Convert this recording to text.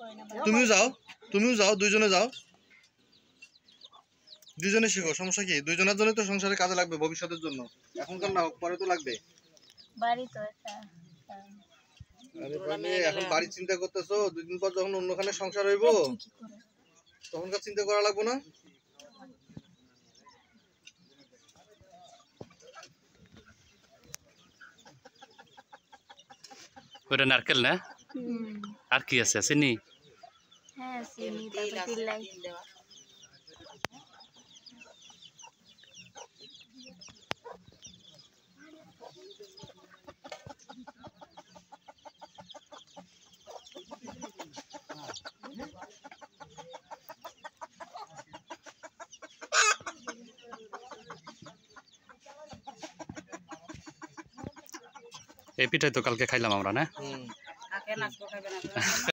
তুমিও যাও দুইজনে যাও দুইজনে শিখো সমস্যা কি দুইজনের জন্য তো সংসারে কাজে লাগবে ভবিষ্যতের জন্য এখনকার না হোক পরে তো লাগবে বাড়ি তো একটা আরে ভাই এখন বাড়ি চিন্তা করতেছো দুদিন পর যখন অন্যখানে সংসার হইব তখনকার চিন্তা করা লাগবে না ওটা নারকেল না আর কি আছে চিনি হ্যাঁ চিনি তারপর তিলাই এই পিঠাই তো কালকে খাইলাম আমরা না